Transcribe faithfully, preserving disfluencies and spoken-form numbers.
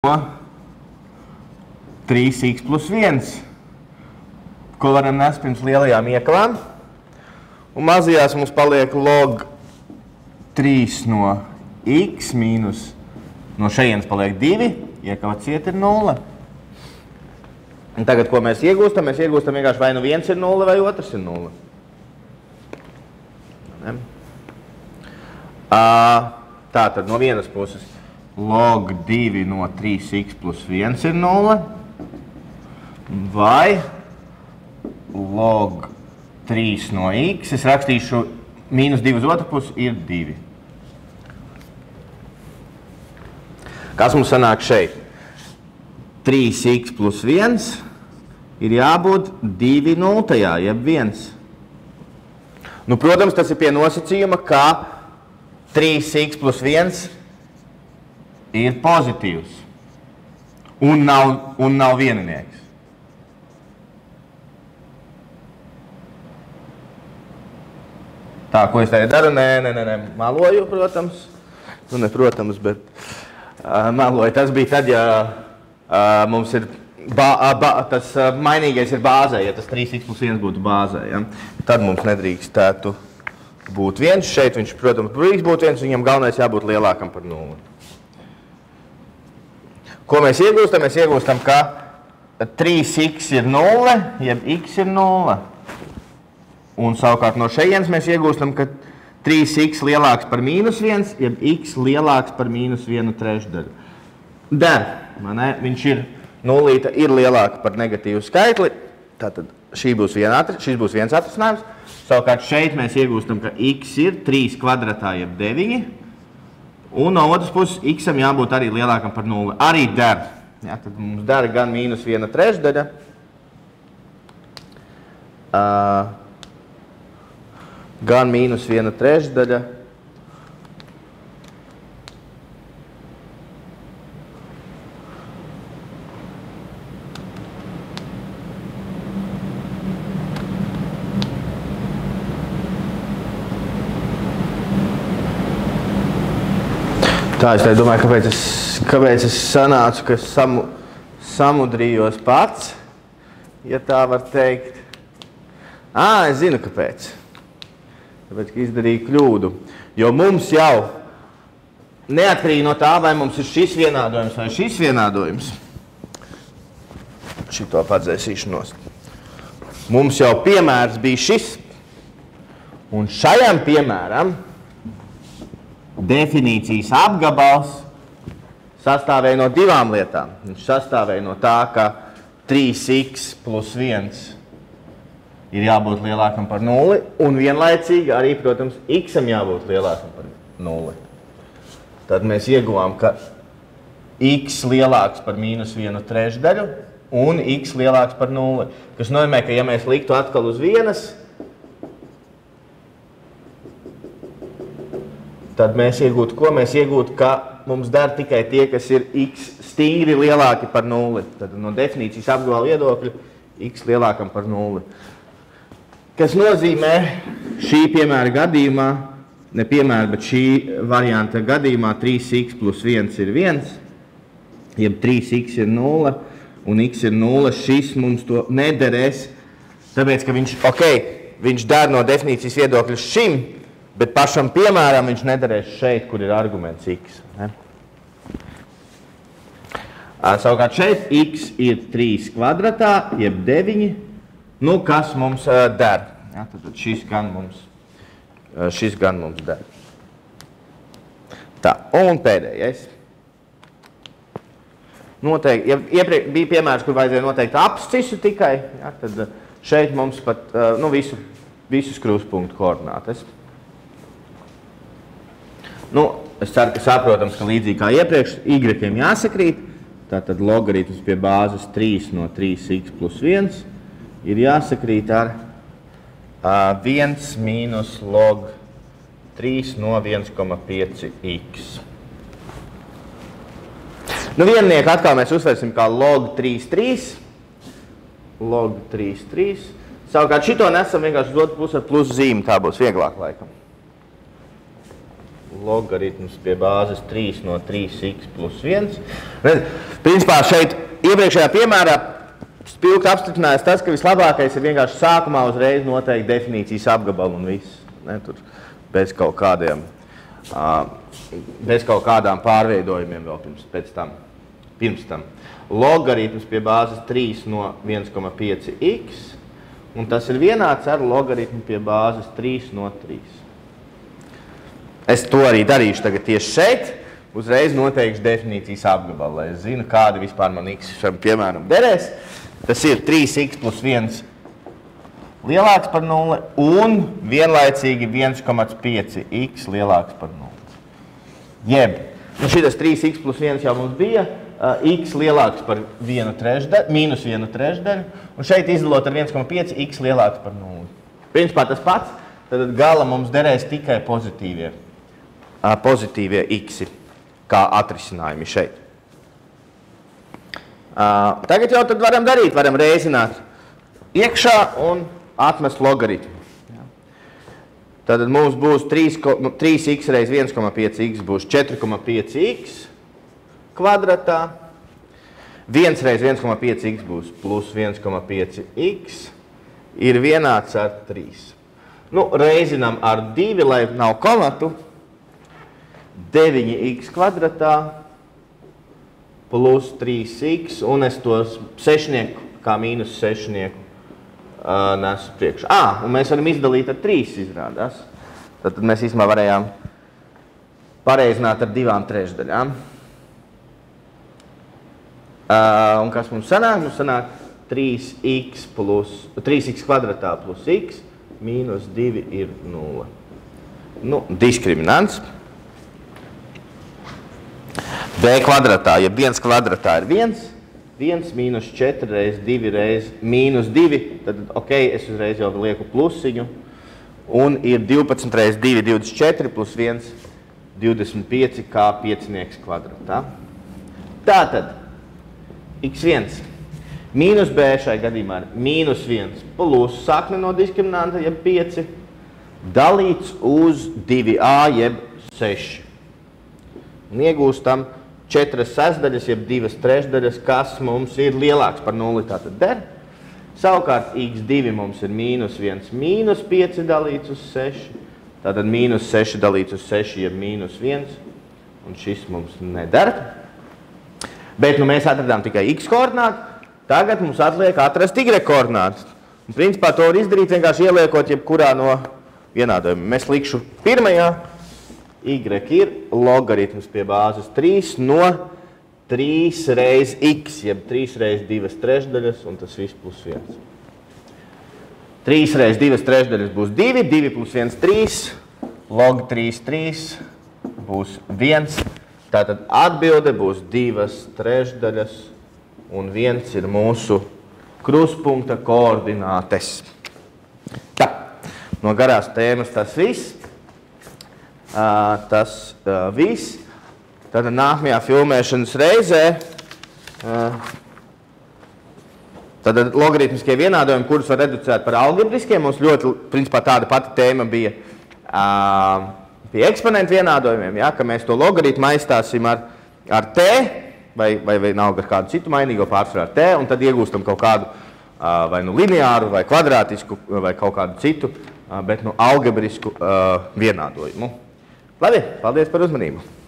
trīs x plus viens, ko varam nest pirms lielajām iekalām. Un mazajās mums paliek log trīs no x mīnus, no šejienes paliek divi, iekava ciet ir nulle. Un tagad, ko mēs iegūstam? Mēs iegūstam vienkārši vai nu viens ir nulle, vai otrs ir nulle. Tātad no vienas puses log divi no trīs x plus viens ir nulle, vai log trīs no x, es rakstīšu mīnus divi uz otru pusi, ir divi. Kas mums sanāk šeit? trīs x plus viens ir jābūt divi nultajā, jeb viens. Nu, protams, tas ir pie nosacījuma, ka trīs x plus viens ir pozitīvs un nav, un nav vieninieks. Tā, ko es tagad daru? Nē, nē, nē, nē, maloju, protams. Nu, ne, protams, bet uh, maloju. Tas bija tad, ja uh, mums ir bā, bā, tas uh, mainīgais ir bāzē, ja tas trīs x plus viens būtu bāzē. Ja? Tad mums nedrīkstētu būt viens. Šeit viņš, protams, drīkst būt viens, viņam galvenais jābūt lielākam par nulli. Ko mēs iegūstam? Mēs iegūstam, ka trīs x ir nulle, jeb x ir nulle. Un savukārt no šejienes mēs iegūstam, ka trīs x lielāks par mīnus viens, jeb x lielāks par mīnus vienu trešdaļu. Der, manē, viņš ir nullīta, ir lielāka par negatīvu skaitli. Tātad šī būs viena, šis būs viens atrisinājums. Savukārt šeit mēs iegūstam, ka x ir trīs kvadratā, jeb deviņi. Un no otras puses x-am jābūt arī lielākam par nulli. Arī der. Ja, tad mums der gan mīnus viena trešdaļa. Uh, gan mīnus viena trešdaļa. Tā, es domāju, kāpēc es, kāpēc es sanācu, ka es samu, samudrījos pats, ja tā var teikt. Ā, es zinu, kāpēc. Tāpēc, ka izdarīju kļūdu. Jo mums jau neatkarīgi no tā, vai mums ir šis vienādojums vai šis vienādojums. Šito padzēsīšu nost. Mums jau piemērs bija šis. Un šajam piemēram definīcijas apgabals sastāvēja no divām lietām. Viņš sastāvēja no tā, ka trīs x plus viens ir jābūt lielākam par nulli, un vienlaicīgi arī, protams, x-am jābūt lielākam par nulli. Tad mēs ieguvām, ka x lielāks par mīnus vienu trešdaļu un x lielāks par nulli. Kas nozīmē, ka ja mēs liktu atkal uz vienas, tad mēs iegūtu, ko mēs iegūtu, ka mums der tikai tie, kas ir x stingri lielāki par nulli. Tad no definīcijas apgabala viedokļa x lielākam par nulli. Kas nozīmē šī piemēra gadījumā, ne piemēra, bet šī varianta gadījumā trīs x plus viens ir viens, jeb trīs x ir nulle un x ir nulle, šis mums to nederēs, tāpēc, ka viņš, ok, viņš der no definīcijas viedokļa šim, bet pašam piemēram viņš nederēs šeit, kur ir arguments x. Ne? Savukārt šeit x ir trīs kvadratā, jeb deviņi, nu kas mums uh, der. Ja, tad šis gan mums, uh, šis gan mums der. Tā, un pēdējais. Noteikti, ja iepriek bija piemērs, kur vajadzēja noteikt abscisu tikai, ja, tad šeit mums pat uh, nu, visu, visus krustpunktu koordinātes. Nu, es ceru, ka saprotams, ka līdzīgi kā iepriekš, y-iem jāsakrīt, tātad logaritms pie bāzes trīs no trīs x plus viens ir jāsakrīt ar uh, viens mīnus log trīs no viens koma pieci x. Nu, viennieku atkal mēs uzsversim kā log trīs trīs. Log trīs trīs. Savukārt šito nesam vienkārši uz otru pusi ar plus zīmi, tā būs vieglāk laikam. logaritms pie bāzes trīs no trīs x plus viens. Principā šeit iepriekšējā piemērā spilgti apstiprinājās tas, ka vislabākais ir vienkārši sākumā uzreiz noteikt definīcijas apgabalu un viss. Ne, tur bez kaut kādiem, bez kaut kādām pārveidojumiem vēl pirms, pēc tam, pirms tam. Logaritms pie bāzes trīs no viens koma pieci x, un tas ir vienāds ar logaritmu pie bāzes trīs no trīs. Es to arī darīšu tagad tieši šeit, uzreiz noteikšu definīcijas apgabalu, lai es zinu, kāda vispār man x šam piemēram derēs. Tas ir trīs x plus viens lielāks par nulli un vienlaicīgi viens koma pieci x lielāks par nulli. Jeb, nu šitas trīs x plus viens jau mums bija, uh, x lielāks par vienu trešdaļu, mīnus vienu trešdaļu, un šeit izdalot ar viens koma pieci x lielāks par nulli. Principā tas pats, tad gala mums derēs tikai pozitīvie, uh, pozitīvie x kā atrisinājumi šeit. Uh, tagad jau tad varam darīt, varam reizināt iekšā un atmest logaritmu. Tad mums būs trīs x reiz viens koma pieci x būs četri koma pieci x kvadratā. viens reiz viens koma pieci x būs plus viens koma pieci x ir vienāds ar trīs. Nu, reizinām ar divi, lai nav komatu. deviņi x kvadratā plus trīs x, un es tos sešnieku, kā mīnus sešnieku, uh, nesu priekšā. Ā, un mēs varam izdalīt ar trīs, izrādās. Tad mēs īstenībā varējām pareizināt ar divām trešdaļām. Uh, un kas mums sanāk? Mums sanāk trīs x plus, trīs x kvadratā plus x, mīnus divi ir nulle. Nu, diskriminants. B kvadratā, ja viens kvadratā ir viens, viens mīnus četri reiz divi reiz mīnus divi, tad ok, es uzreiz jau lieku plusiņu, un ir divpadsmit reiz divi, divdesmit četri plus viens, divdesmit pieci kā piecinieks kvadratā. Tātad, x viens, mīnus b šai gadījumā ir mīnus viens plus sakne no diskriminanta, jeb pieci, dalīts uz divi a, jeb seši. Un iegūstam četras sestdaļas, jeb divas trešdaļas, kas mums ir lielāks par nulli, tātad der. Savukārt x divi mums ir mīnus viens, mīnus pieci dalīts uz seši, tātad mīnus seši dalīts uz seši, jeb mīnus viens, un šis mums neder. Bet nu mēs atradām tikai x koordinātu, tagad mums atliek atrast y koordinātu. Un principā to var izdarīt vienkārši ieliekot jebkurā no vienādojumiem. Mēs likšu pirmajā. Y ir logaritms pie bāzes trīs no trīs reiz x, jeb trīs reiz divas trešdaļas, un tas viss plus viens. trīs reiz divas trešdaļas būs divi, divi plus viens, trīs, log trīs, trīs būs viens. Tātad atbilde būs divas trešdaļas, un viens ir mūsu kruspunkta koordinātes. Tā, no garās tēmas tas viss. Uh, tas uh, viss. Tad nākamajā filmēšanas reizē uh, tad logaritmiskie vienādojumi, kurus var reducēt par algebriskiem. Mums ļoti, principā, tāda pati tēma bija uh, pie eksponentu vienādojumiem, ja, ka mēs to logaritmu aizstāsim ar, ar t, vai, vai, vai nav ar kādu citu mainīgo pārsvarā ar t, un tad iegūstam kaut kādu uh, vai nu lineāru, vai kvadrātisku, vai kaut kādu citu, uh, bet nu algebrisku uh, vienādojumu. Labi, paldies par uzmanību!